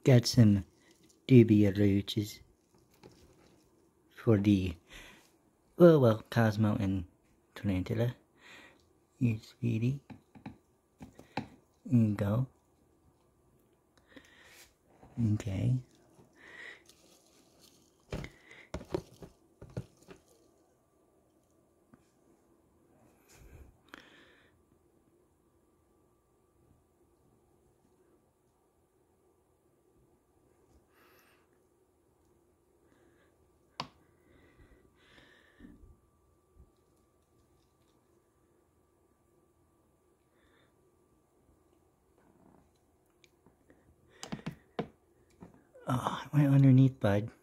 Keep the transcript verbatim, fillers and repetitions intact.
Got some Dubia roaches for the, oh well, Cosmo and Tarantula. Here, sweetie. Here you go. Okay. Oh, I went underneath, bud.